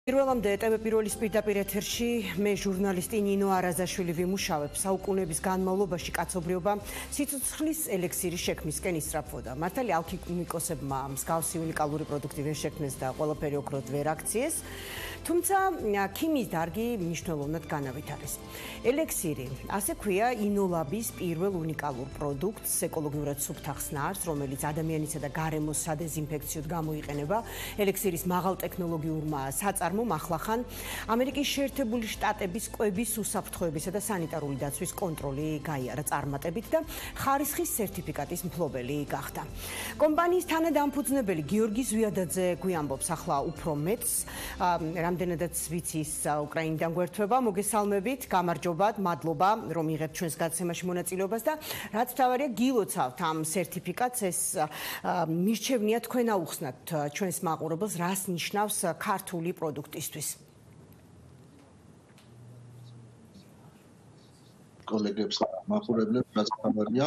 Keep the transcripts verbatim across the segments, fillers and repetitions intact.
პირველამდე ტელეპიროლის პირდაპირ ეთერში მე ჟურნალისტი ნინო არაზაშვილი ვიმუშავებ. საუკუნეების განმავლობაში კაცობრიობა სიცოცხლის ელექსირის შექმნისკენ ისწრაფვოდა. მართალი ალქიმიკოსებმა მსგავსი უნიკალური პროდუქტი ვერ შექმნეს და ყველაფერი ოქროდ ვერ აქციეს, თუმცა ქიმიის დარგი მნიშვნელოვნად განავითარეს. ელექსირი, ასე ქვია ინოლაბის პირველ უნიკალურ პროდუქტს, ეკოლოგიურად სუფთა ხსნარს, რომელიც ადამიანისა და გარემოს სადეზინფექციოდ გამოიყენება. ელექსირის მაღალ ტექნოლოგიურმა საწარმომ ახლახან ამერიკის შეერთებული შტატების კვების უსაფრთხოებისა და სანიტარული დაცვის კონტროლი გაიარა წარმატებით და ხარისხის სერტიფიკატის მფლობელი გახდა. კომპანიის თანადამფუძნებელი გიორგი ზვიადაძე გვიამბობს ახლა უფრო მეტს, რამდენადაც ვიცი ის უკრაინიდან გვერდება. მოგესალმებით, გამარჯობათ, მადლობა რომ იღებთ ჩვენს გადაცემაში მონაწილეობას და რაც თავარია გილოცავთ ამ სერტიფიკატს, ეს მირჩევნია თქვენ აუხსნათ ჩვენს მაყურებელს, რას ნიშნავს ქართული პროდუქტისთვის. კოლეგებს მაყურებლებს რაც თავარია,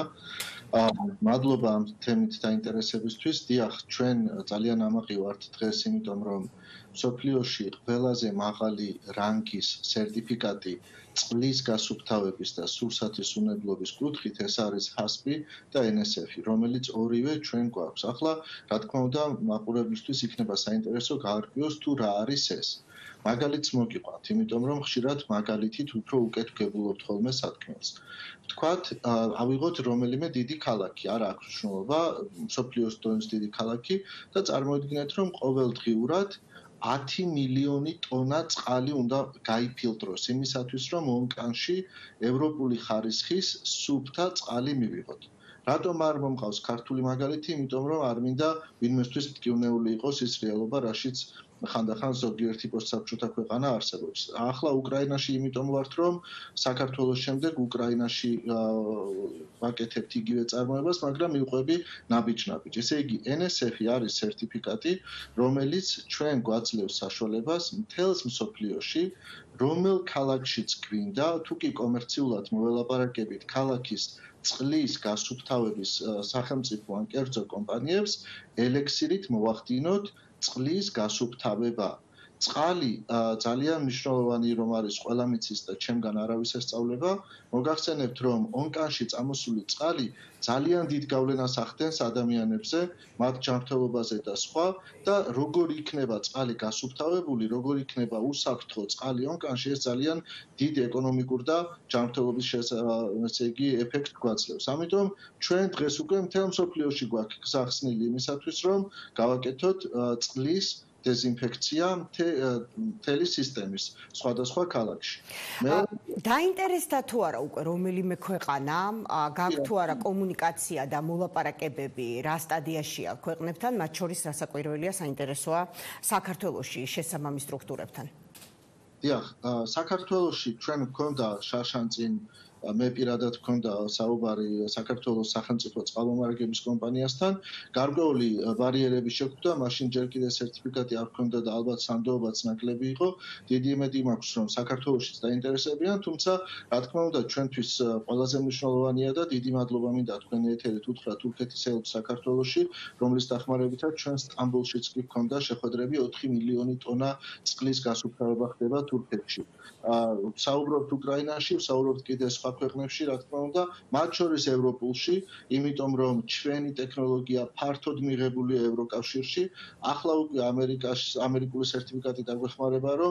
მადლობა ამ თემით დაინტერესებისთვის. დიახ, ჩვენ ძალიან ამაყი ვართ დღეს, იმიტომ რომ მსოფლიოში ყველაზე მაღალი რანგის სერტიფიკატი წყლის გასუფთავების და სურსათისუნებლობის კუთხით ეს არის ჰასპი და ენ ეს ეფი, რომელიც ორივე ჩვენ გვაქვს. ახლა, რა თქმა უნდა, მაყურებლისთვის იქნება საინტერესო გაარკვიოს თუ რა არის ეს. მაგალითს მოგიყვანთ, იმიტომ რომ ხშირად მაგალითით უფრო უკეთ ვგებულობთ ხოლმე სათქმელს. ვთქვათ, ავიღოთ რომელიმე დიდი ქალაქი, არა აქვს მნიშვნელობა, მსოფლიოს დონის დიდი ქალაქი და წარმოიდგინეთ, რომ ყოველდღიურად ათი მილიონი ტონა წყალი უნდა გაიფილტროს იმისათვის, რომ ონკანში ევროპული ხარისხის სუფთა წყალი მივიღოთ. რატომ არ მომყავს ქართული მაგალითი? იმიტომ რომ არ მინდა ვინმესთვის მტკივნეული იყოს ის რეალობა, რაშიც ხანდახან ზოგიერთი პოსტსაბჭოთა ქვეყანა არსებობს. ახლა უკრაინაში იმიტომ ვართ, რომ საქართველოს შემდეგ უკრაინაში ვაკეთებთ იგივე წარმოებას, მაგრამ მივყვები ნაბიჯ-ნაბიჯ. ესე იგი, ენ ეს ეფი არის სერტიფიკატი, რომელიც ჩვენ გვაძლევს საშუალებას მთელს მსოფლიოში, რომელ ქალაქშიც გვინდა, თუ კი კომერციულად მოველაპარაკებით ქალაქის წყლის გასუფთავების სახელმწიფო ან კერძო კომპანიებს, ელექსირით მოვახდინოთ წყლის გასუფთავება. წყალი ძალიან მნიშვნელოვანი რომ არის ყველა მიცის და ჩემგან არავის ესწავლება. მოგახსენებთ რომ ონკანში წამოსული წყალი ძალიან დიდ გავლენას ახდენს ადამიანებზე, მათ ჯანმრთელობაზე და სხვა და როგორ იქნება წყალი გასუფთავებული, როგორ იქნება უსაფრთხო წყალი ონკანში, ეს ძალიან დიდ ეკონომიკურ და ჯანმრთელობის ესე იგი ეფექტს გვაძლევს. ამიტომ ჩვენ დღეს უკვე მთელ მსოფლიოში გვაქვს გზახსნილი იმისათვის რომ გავაკეთოთ წყლის დეზინფექცია მთელი სისტემის სხვადასხვა ქალაქში. დაინტერესდა თუ არა უკვე რომელიმე ქვეყანა, გაქვთ თუ არა კომუნიკაცია და მოლაპარაკებები რა სტადიაშია ქვეყნებთან, მათ შორის რასაკვირველია საინტერესოა საქართველოში შესაბამის სტრუქტურებთან. დიახ, საქართველოში ჩვენ გვქონდა შაშანწინ მე პირადად მქონდა საუბარი საქართველოს სახელმწიფო წყალმომარაგების კომპანიასთან. გარკვეული ბარიერები შეგვხვდა, მაშინ ჯერ კიდევ სერტიფიკატი არ ჰქონდა და ალბათ სანდოობაც ნაკლები იყო. დიდი იმედი მაქვს, რომ საქართველოშიც დაინტერესებიან, თუმცა რა თქმა უნდა, ჩვენთვის ყველაზე მნიშვნელოვანია და დიდი მადლობა მინდა თქვენი ეთერით უთხრა თურქეთის ელჩს საქართველოში, რომლის დახმარებითაც ჩვენ სტამბოლშიც კი ჰქონდა შეხვედრები ოთხი მილიონი ტონა წყლის გასუფთავება ხდება თურქეთში. საუბრობთ უკრაინაში, საუბრობთ კიდევ სხვა ქვეყნებში, რა თქმა უნდა, მათ შორის ევროპულში, იმიტომ რომ ჩვენი ტექნოლოგია ფართოდ მიღებულია ევროკავშირში, ახლა უკვე ამერიკაში ამერიკული სერტიფიკატი დაგვეხმარება, რომ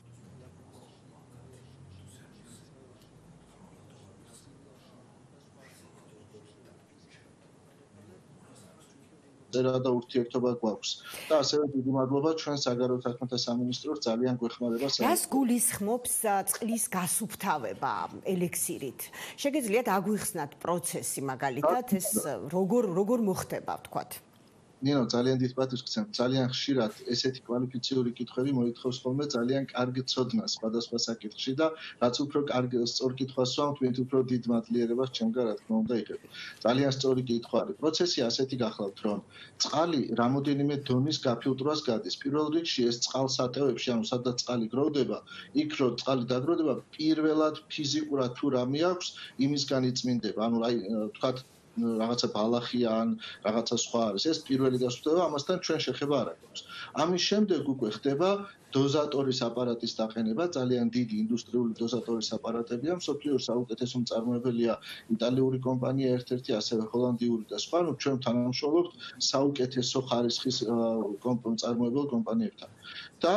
და ურთიერთობა გვაქვს. და ასევე დიდი მადლობა ჩვენ საგარეო საქმეთა სამინისტროს ძალიან გვეხმარება. რას გულისხმობს წყლის გასუფთავება ელექსირით? შეგიძლიათ აგვიხსნათ პროცესი მაგალითად, ეს როგორ როგორ მოხდება, ვთქვათ? ნინო, ძალიან დიდ პატივს გცემთ. ძალიან ხშირად ესეთი კვალიფიციური კითხვები მოითხოვს ხოლმე ძალიან კარგ ცოდნას სხვადასხვა საკითხში და რაც უფრო კარგ სწორ კითხვას ვამთ, მით უფრო დიდ მადლიერებას ჩემგან რა თქმა უნდა იღებ. ძალიან სწორი კითხვა არის. პროცესი ასეთი გახლავთ, რომ წყალი რამოდენიმე დონის გაფილტრვას გადის. პირველ რიგში ეს წყალსატევებში, ანუ სადაც წყალი გროვდება, იქ რო წყალი დაგროვდება, პირველად ფიზიკურად თუ რამე აქვს, იმისგან იწმინდება. ანუ აი, თქვათ რაღაცა ბალახი ან რაღაცა სხვა არის. ეს პირველი გასუფთავება, ამასთან ჩვენ შეხება არ აქვს. ამის შემდეგ უკვე ხდება დოზატორის აპარატის დაყენება, ძალიან დიდი ინდუსტრიული დოზატორის აპარატებია, მსოფლიოს საუკეთესო მწარმოებელია იტალიური კომპანია ერთ-ერთი, ასევე ჰოლანდიური და სხვა, ну ჩვენ თანამშრომლობთ საუკეთესო ხარისხის მწარმოებელ კომპანიებთან. და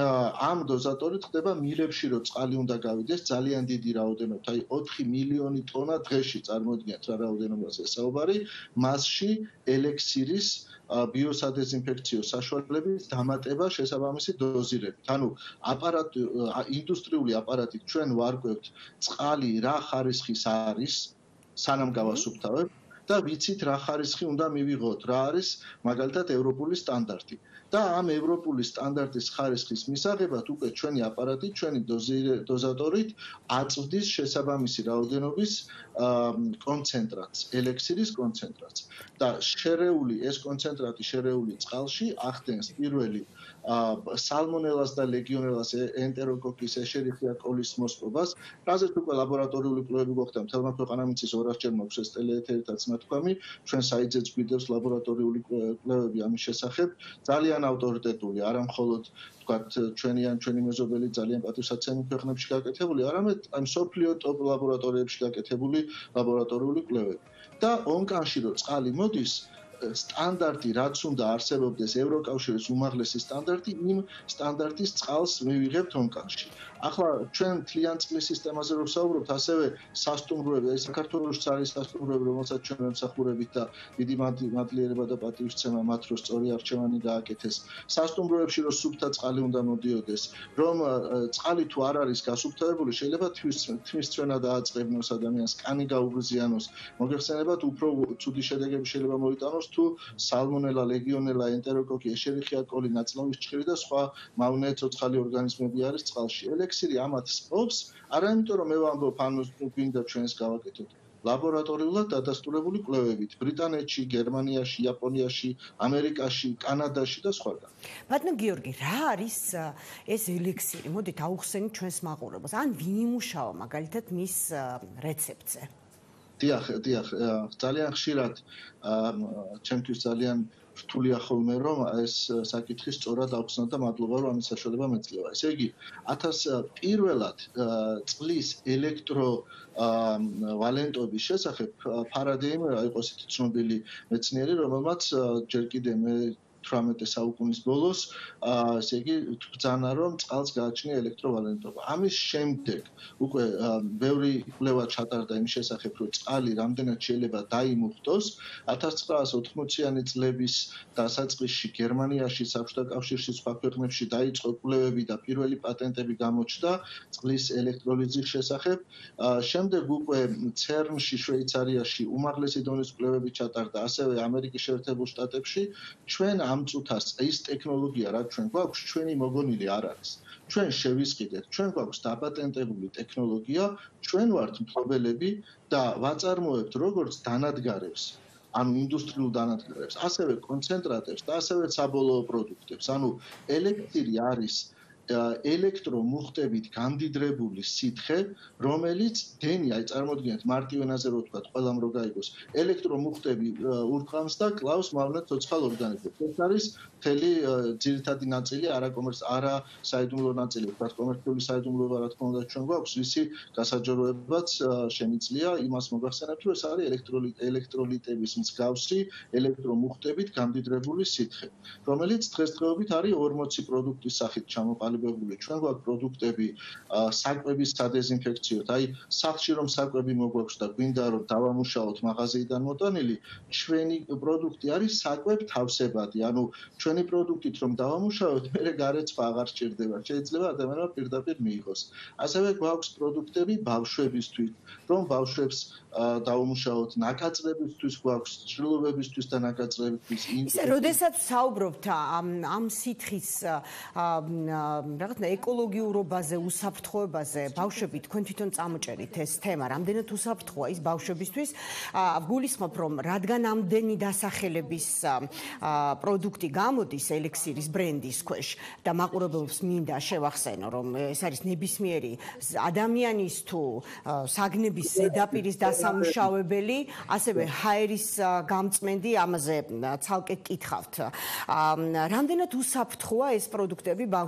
ამ დოზატორით ხდება მილებში, რომ წყალი უნდა გავიდეს ძალიან დიდი რაოდენობით, აი ოთხი მილიონი ტონა დღეში წარმოიდგინეთ რა რაოდენობაზე საუბარი, მასში ელექსირის ბიოსადეზინფექციო საშუალებით დამატება შესაბამისი დოზირებით. ანუ აპარატი ინდუსტრიული აპარატით ჩვენ ვარკვევთ წყალი რა ხარისხის არის, სანამ გავასუფთავებთ და ვიცით რა ხარისხი უნდა მივიღოთ, რა არის მაგალითად ევროპული სტანდარტი. და ამ ევროპული სტანდარტის ხარისხის მისაღებად უკვე ჩვენი აპარატი, ჩვენი დოზატორით აწვდის შესაბამისი რაოდენობის კონცენტრატს, ელექსირის კონცენტრატს. და შერეული ეს კონცენტრატი შერეული წყალში ახდენს პირველი სალმონელას და ლეგიონელას ენტეროკოკის ეშერიხია კოლის მოსპობას, რაზეც უკვე ლაბორატორიული კვლევები გვაქვს და მთელმა ქვეყანამიცის ორასჯერ მაქვს ეს ტელეეთერითაც ნათქვამი, ჩვენ საიტზეც გვიდევს ლაბორატორიული კვლევები ამის შესახებ, ძალიან ავტორიტეტული, არა მხოლოდ ვთქვათ ჩვენი ან ჩვენი მეზობელი ძალიან პატივსაცემი ქვეყნებში გაკეთებული, არამედ ამ სოფლიო ტოპ ლაბორატორიებში გაკეთებული ლაბორატორიული კვლევები. და ონკანში რო წყალი მოდის, სტანდარტი რაც უნდა არსებობდეს ევროკავშირის უმაღლესი სტანდარტი, იმ სტანდარტის წყალს მივიღებთ ონკანში. ახლა ჩვენ თლიან წყლის სისტემაზე რო ვსაუბრობთ, ასევე სასტუმროები, აი საქართველოში არის სასტუმროები, რომელსაც ჩვენ ვემსახურებით და დიდი მადლიერება და პატივისცემა მათ რო სწორი არჩევანი გააკეთეს. სასტუმროებში რო სუფთა წყალი უნდა მოდიოდეს, რომ წყალი თუ არ არის გასუფთავებული, შეიძლება თმის წვენა დააწყებინოს ადამიანს, კანი გაუგზიანოს. მოგეხსენებათ, უფრო ცუდი შედეგები შეიძლება მოიტანოს თუ სალმონელა, ლეგიონელა, ენტეროკოკი, ეშერიხია კოლი, ნაწლავის ჭხირი და სხვა მავნე ცოცხალი ორგანიზმები არის წყალში. ელექსირი ამათ სპობს, არა იმიტომ რომ მე ვამბობ, ანუ გვინდა ჩვენს გავაკეთოთ. ლაბორატორიულად დადასტურებული კვლევებით ბრიტანეთში, გერმანიაში, იაპონიაში, ამერიკაში, კანადაში და სხვაგან. ბატონო გიორგი, რა არის ეს ელექსირი? მოდით აუხსენით ჩვენს მაყურებელს. ან ვინ იმუშავა მაგალითად მის რეცეპტზე? დიახ, დიახ, ძალიან ხშირად ჩემთვის ძალიან რთულია ხოლმე რომ ეს საკითხი სწორად ავხსნა და მადლობა რომ ამის საშუალება მეძლევა. ესე იგი, ათას პირველად წყლის ელექტრო ვალენტობის შესახებ ფარადეიმ იყო ისეთი ცნობილი მეცნიერი, რომელმაც ჯერ კიდე მე თვრამეტე საუკუნის ბოლოს, ესე იგი, ბრძანა რომ წყალს გააჩნია ელექტროვალენტობა. ამის შემდეგ უკვე ბევრი კვლევა ჩატარდა იმის შესახებ, რომ წყალი რამდენად შეიძლება დაიმუხტოს. ათას ცხრაას ოთხმოციანი წლების დასაწყისში გერმანიაში, საბჭოთა კავშირში, სხვა ქვეყნებში დაიწყო კვლევები და პირველი პატენტები გამოჩნდა წყლის ელექტროლიზის შესახებ. შემდეგ უკვე ცერნში, შვეიცარიაში უმაღლესი დონის კვლევები ჩატარდა, ასევე ამერიკის შეერთებულ შტატებში. ჩვენ ამ წუთას ის ტექნოლოგია, რაც ჩვენ გვაქვს, ჩვენი მოგონილი არ არის. ჩვენ შევისყიდეთ, ჩვენ გვაქვს დაპატენტებული ტექნოლოგია, ჩვენ ვართ მფლობელები და ვაწარმოებთ როგორც დანადგარებს, ანუ ინდუსტრიულ დანადგარებს, ასევე კონცენტრატებს და ასევე საბოლოო პროდუქტებს. ანუ ელექსირი არის ელექტრომუხტებით გამდიდრებული სითხე, რომელიც დენი, აი წარმოიდგინეთ, მარტივენაზე რო ვთქვათ, ყველამ რო გაიგოს, ელექტრომუხტები ურტყამს და კლავს მავნე ცოცხალ ორგანიზმებს. ეს არის მთელი ძირითადი ნაწილი, არა კომერც, არა საიდუმლო ნაწილი, ვთქვათ, კომერციული საიდუმლოება რა თქმა უნდა ჩვენ გვაქვს, ვისი გასაჯაროებაც შემიძლია იმას მოგახსენებთ, რომ ეს არის ელექტროლიტების მსგავსი ელექტრომუხტებით გამდიდრებული სითხე, რომელიც დღესდღეობით არის ორმოცი პროდუქტის სახით ჩამოყალიბებული. ჩვენ გვაქვს პროდუქტები საკვების სადეზინფექციოდ, აი სახლში რომ საკვები მოგვაქვს და გვინდა რომ დავამუშაოთ მაღაზიიდან მოტანილი, ჩვენი პროდუქტი არის საკვებ თავსებადი, ანუ ჩვენი პროდუქტით რომ დავამუშავოთ, მერე გარეცხვა აღარ სჭირდება, შეიძლება ადამიანმა პირდაპირ მიიღოს. ასევე გვაქვს პროდუქტები ბავშვებისთვის, რომ ბავშვებს დავამუშავოთ, ნაკაწრებისთვის გვაქვს, ჭრილობებისთვის და ნაკაწრებისთვის. ისე, როდესაც საუბრობთ ამ ამ სითხის რაღაცა ეკოლოგიურობაზე, უსაფრთხოებაზე, ბავშვები თქვენ თვითონ წამოჭერით ეს თემა, რამდენად უსაფრთხოა ის ბავშვებისთვის? გულისხმობ, რომ რადგან ამდენი დასახელების პროდუქტი გამოდის ელექსირის ბრენდის ქვეშ და მაყურებელს მინდა შევახსენო, რომ ეს არის ნებისმიერი ადამიანის თუ საგნების ზედაპირის დასამუშავებელი, ასევე ჰაერის გამწმენდი, ამაზე ცალკე გკითხავთ. რამდენად უსაფრთხოა ეს პროდუქტები ბავშვებისთვის?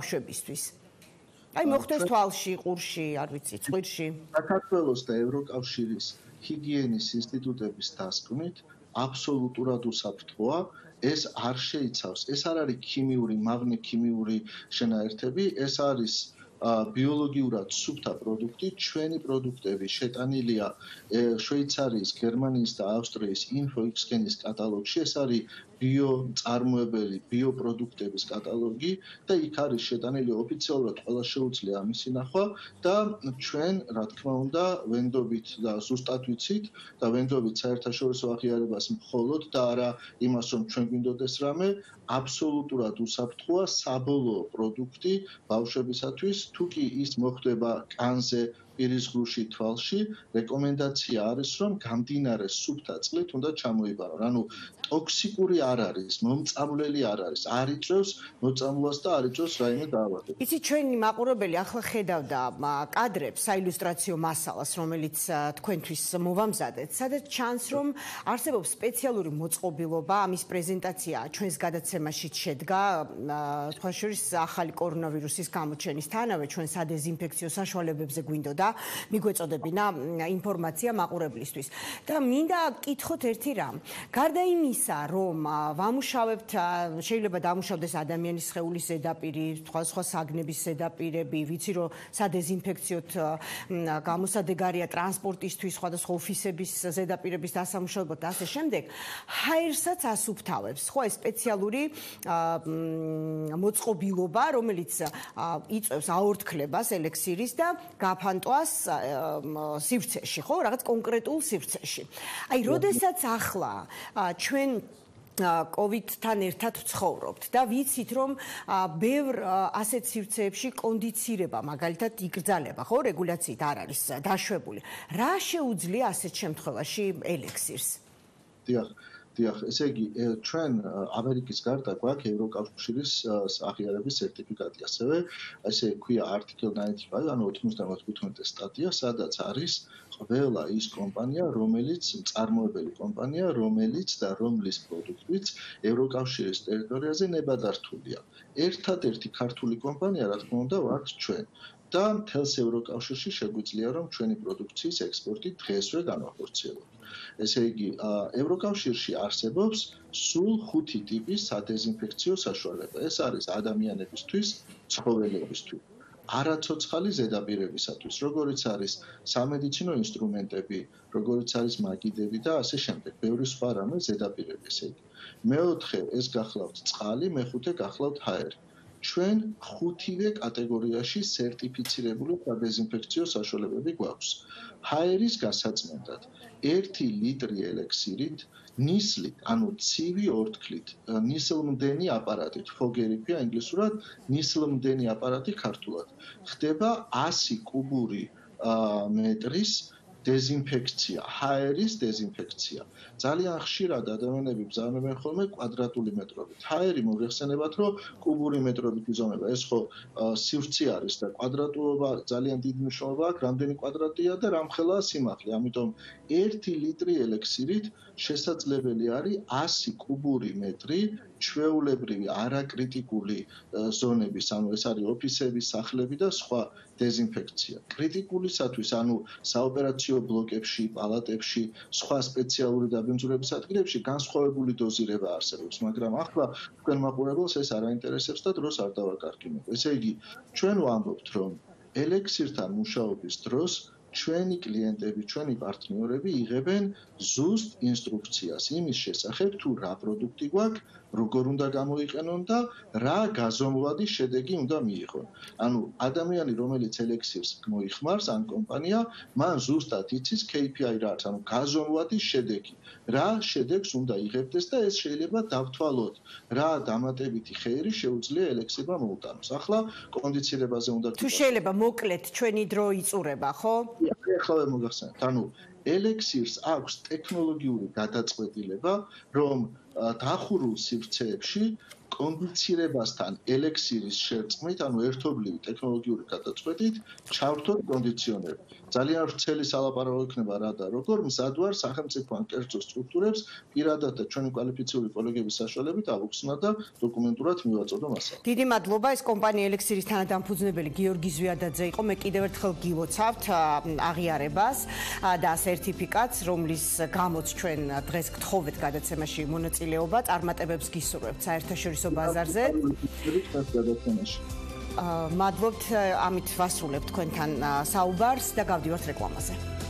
მათთვის? აი მოხდეს თვალში, ყურში, არ ვიცი, წვირში. საქართველოს და ევროკავშირის ჰიგიენის ინსტიტუტების დასკვნით აბსოლუტურად უსაფრთხოა. ეს არ შეიცავს, ეს არ არის ქიმიური, მაგნე-ქიმიური შენაერთები, ეს არის ბიოლოგიურად სუფთა პროდუქტი, ჩვენი პროდუქტები შეტანილია შვეიცარიის, გერმანიის და ავსტრიის ინფოექსგენის კატალოგში. ეს არის ბიოწარმოებელი ბიოპროდუქტების კატალოგი და იქ არის შეტანილი ოფიციალურად ყველა შეუძლია ამისი ნახვა და ჩვენ, რა თქმა უნდა, ვენდობით და ზუსტად ვიცით და ვენდობით საერთაშორისო აღიარებას მხოლოდ და არა იმას, რომ ჩვენ გვინდოდეს რამე, აბსოლუტურად უსაფრთხოა საბოლოო პროდუქტი ბავშვებისათვის, თუ კი ის მოხდება კანზე, პირის ღრუში, თვალში, რეკომენდაცია არის, რომ გამდინარე სუფთა წყლით უნდა ჩამოიბარონ. ანუ ტოქსიკური არ არის, მომწამლელი არ არის, არ იწვევს მოწამვლას და არ იწვევს რაიმე დაავადებას. იცი, ჩვენი მაყურებელი ახლა ხედავდა კადრებს, საილუსტრაციო მასალას, რომელიც თქვენთვის მოვამზადეთ, სადაც ჩანს, რომ არსებობს სპეციალური მოწყობილობა, ამის პრეზენტაცია ჩვენს გადაცემაში შედგა, თქვა შორის ახალი კორონავირუსის გამოჩენისთანავე ჩვენ სადეზინფექციო საშუალებებზე გვინდოდა მიგვეწოდებინა ინფორმაცია მაყურებლისთვის. და მინდა გკითხოთ ერთი რამ. გარდა იმისა, რომ ვამუშავებთ, შეიძლება დამუშავდეს ადამიანის სხეულის ზედაპირი, სხვა საგნების ზედაპირები, ვიცი რომ სადეზინფექციოდ გამოსადეგარია ტრანსპორტისთვის, სხვადასხვა ოფისების ზედაპირების დასამუშავებლად და ასე შემდეგ. ჰაერსაც ასუფთავებს, ხო, ეს სპეციალური მოწყობილობა, რომელიც იწვევს აორთქლებას ელექსირის და გაფანტვა სივრცეში, ხო, რაღაც კონკრეტულ სივრცეში. აი, როდესაც ახლა ჩვენ კოვიდთან ერთად ვცხოვრობთ და ვიცით, რომ ბევრ ასეთ სივრცეებში კონდიცირება, მაგალითად, იკრძალება, ხო, რეგულაციით არ არის დაშვებული. რა შეუძლია ასეთ შემთხვევაში ელექსირს? დიახ. დიახ, ესე იგი, ჩვენ ამერიკის გარდა გვაქვს ევროკავშირის აღიარების სერტიფიკატი, ასევე ესე ქვია article ninety-five, ანუ ოცდაოთხ თხუთმეტე სტატია, სადაც არის ყველა ის კომპანია, რომელიც მწარმოებელი კომპანია, რომელიც და რომლის პროდუქტიც ევროკავშირის ტერიტორიაზე ნებადართულია. ერთადერთი ქართული კომპანია, რა თქმა უნდა, ვართ ჩვენ. და მთელს ევროკავშირში შეგვიძლია, რომ ჩვენი პროდუქციის ექსპორტი დღესვე განვახორციელოთ. ესე იგი, ევროკავშირში არსებობს სულ ხუთი ტიპის სადეზინფექციო საშუალება. ეს არის ადამიანებისთვის, ცხოველებისთვის, არაცოცხალი ზედაპირებისათვის, როგორიც არის სამედიცინო ინსტრუმენტები, როგორიც არის მაგიდები და ასე შემდეგ, ბევრი სხვა რამე ზედაპირები, ესე იგი. მეოთხე, ეს გახლავთ წყალი, მეხუთე გახლავთ ჰაერი. ჩვენ ხუთივე კატეგორიაში სერტიფიცირებული სადეზინფექციო საშუალებები გვაქვს. ჰაერის გასაწმენდად ერთი ლიტრი ელექსირით, ნისლით, ანუ ცივი ორთქლით, ნისლმდენი აპარატით, ფოგერიფია ინგლისურად, ნისლმდენი აპარატი ქართულად, ხდება ასი კუბური მეტრის დეზინფექცია, ჰაერის დეზინფექცია. ძალიან ხშირად ადამიანები ბრძანებენ ხოლმე კვადრატული მეტრობით. ჰაერი მოიხსენებათ, რომ კუბური მეტრობით იზომება. ეს ხო სივრცე არის და კვადრატულობა ძალიან დიდი მნიშვნელობა აქვს, რამდენი კვადრატია და რამხელაა სიმაღლე. ამიტომ ერთი ლიტრი ელექსირით შესაძლებელი არის ასი კუბური მეტრი ჩვეულებრივი არაკრიტიკული ზონების, ანუ ეს არის ოფისები, სახლები და სხვა დეზინფექცია. კრიტიკულისათვის, ანუ საოპერაციო ბლოკებში, პალატებში, სხვა სპეციალური დაბინძურების ადგილებში განსხვავებული დოზირება არსებობს, მაგრამ ახლა თქვენ მაყურებელს ეს არ აინტერესებს და დროს არ დავაკარგინებ. ესე იგი, ჩვენ ვამბობთ, რომ ელექსირთან მუშაობის დროს ჩვენი კლიენტები, ჩვენი პარტნიორები იღებენ ზუსტ ინსტრუქციას იმის შესახებ, თუ რა პროდუქტი გვაქვს, როგორ უნდა გამოიყენონ და რა გაზომვადი შედეგი უნდა მიიღონ. ანუ ადამიანი, რომელიც ელექსირს მოიხმარს, ან კომპანია, მან ზუსტად იცის K P I რა არის, ანუ გაზომვადი შედეგი. რა შედეგს უნდა იღებდეს და ეს შეიძლება დავთვალოთ, რა დამატებითი ხეერი შეუძლია ელექსირმა მოუტანოს. ახლა კონდიცირებაზე უნდა თუ შეიძლება მოკლედ ჩვენი დრო იწურება, ხო? ახლა მოგახსენებთ, ანუ ელექსირს აქვს ტექნოლოგიური გადაწყვეტილება, რომ დახურულ სივრცეებში კონდიცირებასთან ელექსირის შერწყმით, ანუ ერთობლივი ტექნოლოგიური გადაწყვეტით ჩავრთოთ კონდიციონერი. ძალიან ვრცელი სალაპარაკო იქნება რა და როგორ მზად ვარ სახელმწიფო ან კერძო სტრუქტურებს პირადად და ჩვენი კვალიფიციური კოლეგების საშუალებით ავუხსნა და დოკუმენტურად მივაწოდო მასალა. დიდი მადლობა, ეს კომპანია ელექსირის თანადამფუძნებელი გიორგი ზვიადაძე იყო. მე კიდევ ერთხელ გილოცავთ აღიარებას და სერტიფიკატს, რომლის გამოც ჩვენ დღეს გთხოვეთ გადაცემაში მონაწილეობა, წარმატებებს გისურვებთ საერთაშორისო ბაზარზე. მადლობთ, ამით ვასრულებთ თქვენთან საუბარს და გავდივართ რეკლამაზე.